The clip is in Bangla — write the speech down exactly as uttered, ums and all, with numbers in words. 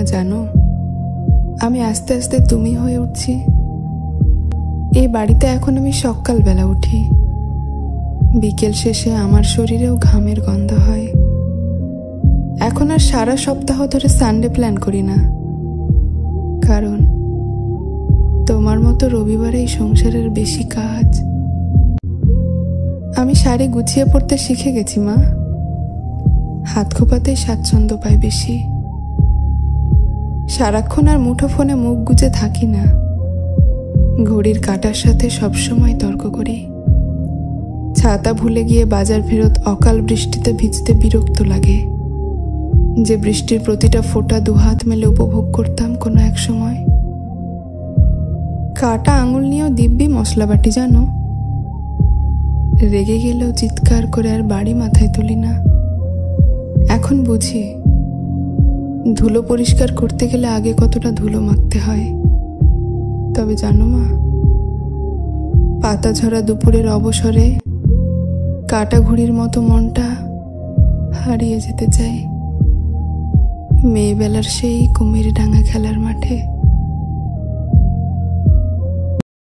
জানো, আমি আস্তে আস্তে তুমি হয়ে উঠছি। এই বাড়িতে এখন আমি সকালবেলা উঠি, বিকেল শেষে আমার শরীরেও ঘামের গন্ধ হয়। এখন আর সারা সপ্তাহ ধরে সানডে প্ল্যান করি না, কারণ তোমার মতো রবিবারে এই সংসারের বেশি কাজ। আমি শাড়ি গুছিয়ে পড়তে শিখে গেছি মা, হাত খোপাতেই স্বাচ্ছন্দ্য পাই বেশি। সারাক্ষণ আর মুঠো ফোনে মুখ গুজে থাকি না, ঘড়ির কাঁটার সাথে সবসময় তর্ক করি। ছাতা ভুলে গিয়ে বাজার ফেরত অকাল বৃষ্টিতে ভিজতে বিরক্ত লাগে, যে বৃষ্টির প্রতিটা ফোঁটা দুহাত মেলে উপভোগ করতাম কোনো এক সময়। কাটা আঙুল নিয়েও দিব্যি মশলা বাটি জানো, রেগে গেলেও চিৎকার করে আর বাড়ি মাথায় তুলি না। এখন বুঝি ধুলো পরিষ্কার করতে গেলে আগে কতটা ধুলো মাখতে হয়। তবে জানো মা, পাতা ঝরা দুপুরের অবসরে কাটা ঘুড়ির মতো মনটা হারিয়ে যেতে চাই মেয়েবেলার সেই কুমির ডাঙা খেলার মাঠে।